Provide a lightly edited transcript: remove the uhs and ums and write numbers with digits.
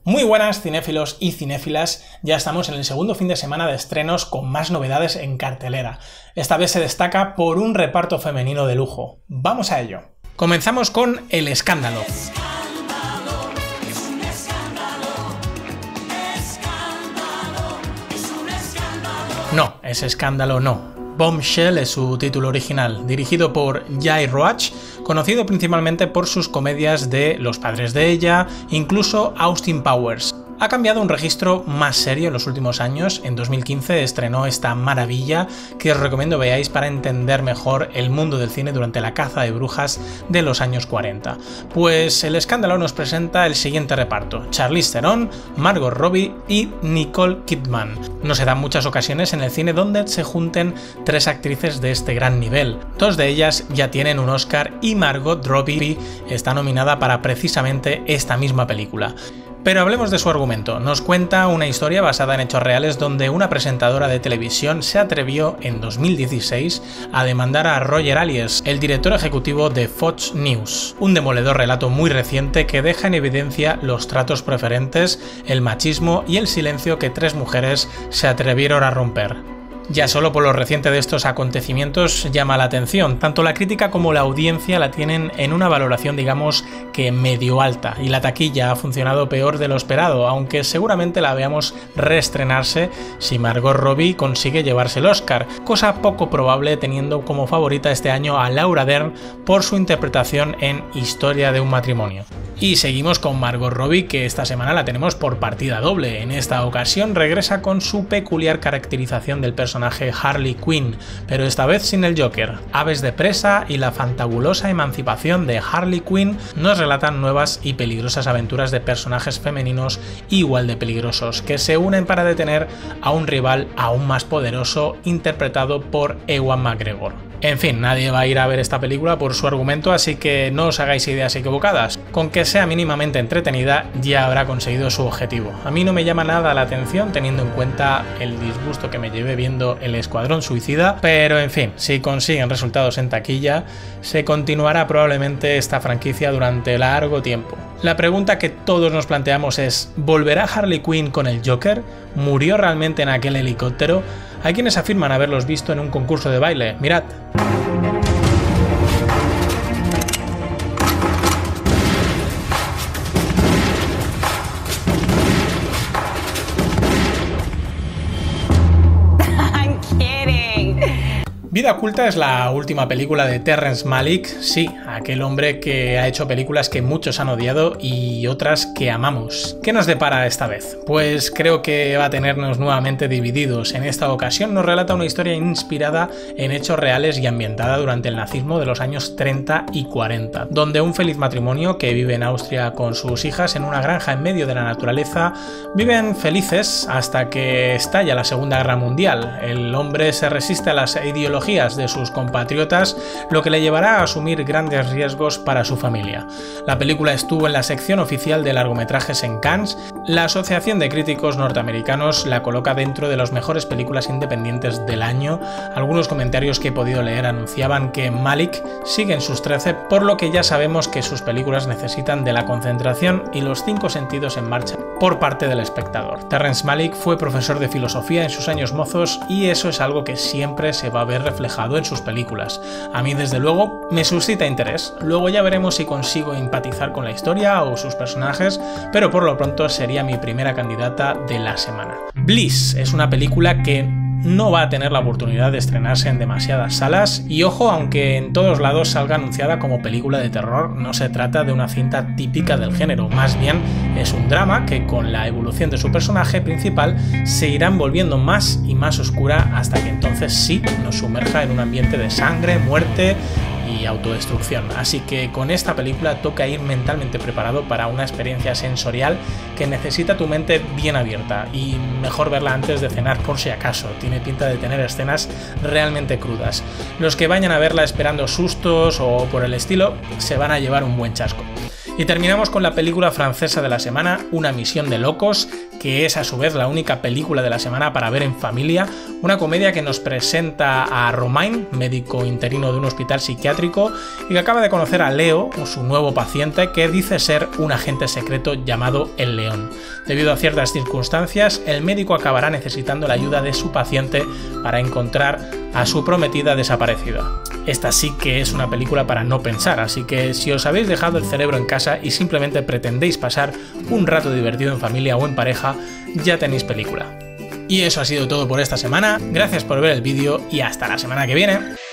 Muy buenas cinéfilos y cinéfilas, ya estamos en el segundo fin de semana de estrenos con más novedades en cartelera. Esta vez se destaca por un reparto femenino de lujo. Vamos a ello. Comenzamos con El Escándalo. No, es Escándalo no. Bombshell es su título original, dirigido por Guy Ritchie, conocido principalmente por sus comedias de Los padres de ella, incluso Austin Powers. Ha cambiado un registro más serio en los últimos años. En 2015 estrenó esta maravilla que os recomiendo veáis para entender mejor el mundo del cine durante la caza de brujas de los años 40. Pues El Escándalo nos presenta el siguiente reparto: Charlize Theron, Margot Robbie y Nicole Kidman. No se dan muchas ocasiones en el cine donde se junten tres actrices de este gran nivel. Dos de ellas ya tienen un Oscar y Margot Robbie está nominada para precisamente esta misma película. Pero hablemos de su argumento. Nos cuenta una historia basada en hechos reales donde una presentadora de televisión se atrevió en 2016 a demandar a Roger Ailes, el director ejecutivo de Fox News. Un demoledor relato muy reciente que deja en evidencia los tratos preferentes, el machismo y el silencio que tres mujeres se atrevieron a romper. Ya solo por lo reciente de estos acontecimientos llama la atención, tanto la crítica como la audiencia la tienen en una valoración digamos que medio alta, y la taquilla ha funcionado peor de lo esperado, aunque seguramente la veamos reestrenarse si Margot Robbie consigue llevarse el Oscar, cosa poco probable teniendo como favorita este año a Laura Dern por su interpretación en Historia de un matrimonio. Y seguimos con Margot Robbie, que esta semana la tenemos por partida doble. En esta ocasión regresa con su peculiar caracterización del personaje Harley Quinn, pero esta vez sin el Joker. Aves de presa y la fantabulosa emancipación de Harley Quinn nos relatan nuevas y peligrosas aventuras de personajes femeninos igual de peligrosos, que se unen para detener a un rival aún más poderoso interpretado por Ewan McGregor. En fin, nadie va a ir a ver esta película por su argumento, así que no os hagáis ideas equivocadas. Con que sea mínimamente entretenida ya habrá conseguido su objetivo. A mí no me llama nada la atención teniendo en cuenta el disgusto que me llevé viendo El Escuadrón Suicida, pero en fin, si consiguen resultados en taquilla, se continuará probablemente esta franquicia durante largo tiempo. La pregunta que todos nos planteamos es: ¿volverá Harley Quinn con el Joker? ¿Murió realmente en aquel helicóptero? Hay quienes afirman haberlos visto en un concurso de baile. Mirad. Vida oculta es la última película de Terrence Malick, sí, aquel hombre que ha hecho películas que muchos han odiado y otras que amamos. ¿Qué nos depara esta vez? Pues creo que va a tenernos nuevamente divididos. En esta ocasión nos relata una historia inspirada en hechos reales y ambientada durante el nazismo de los años 30 y 40, donde un feliz matrimonio que vive en Austria con sus hijas en una granja en medio de la naturaleza viven felices hasta que estalla la Segunda Guerra Mundial. El hombre se resiste a las ideologías de sus compatriotas, lo que le llevará a asumir grandes riesgos para su familia. La película estuvo en la sección oficial de largometrajes en Cannes. La Asociación de Críticos Norteamericanos la coloca dentro de las mejores películas independientes del año. Algunos comentarios que he podido leer anunciaban que Malick sigue en sus 13, por lo que ya sabemos que sus películas necesitan de la concentración y los 5 sentidos en marcha por parte del espectador. Terrence Malick fue profesor de filosofía en sus años mozos y eso es algo que siempre se va a ver reflejado en sus películas. A mí desde luego me suscita interés, luego ya veremos si consigo empatizar con la historia o sus personajes, pero por lo pronto sería mi primera candidata de la semana. Bliss es una película que no va a tener la oportunidad de estrenarse en demasiadas salas y ojo, aunque en todos lados salga anunciada como película de terror, no se trata de una cinta típica del género, más bien es un drama que con la evolución de su personaje principal se irá volviendo más y más oscura hasta que entonces sí nos sumerja en un ambiente de sangre, muerte y autodestrucción. Así que con esta película toca ir mentalmente preparado para una experiencia sensorial que necesita tu mente bien abierta y mejor verla antes de cenar por si acaso. Tiene pinta de tener escenas realmente crudas. Los que vayan a verla esperando sustos o por el estilo se van a llevar un buen chasco. Y terminamos con la película francesa de la semana, Una misión de locos, que es a su vez la única película de la semana para ver en familia, una comedia que nos presenta a Romain, médico interino de un hospital psiquiátrico, y que acaba de conocer a Leo, su nuevo paciente, que dice ser un agente secreto llamado El León. Debido a ciertas circunstancias, el médico acabará necesitando la ayuda de su paciente para encontrar a su prometida desaparecida. Esta sí que es una película para no pensar, así que si os habéis dejado el cerebro en casa y simplemente pretendéis pasar un rato divertido en familia o en pareja, ya tenéis película. Y eso ha sido todo por esta semana, gracias por ver el vídeo y hasta la semana que viene.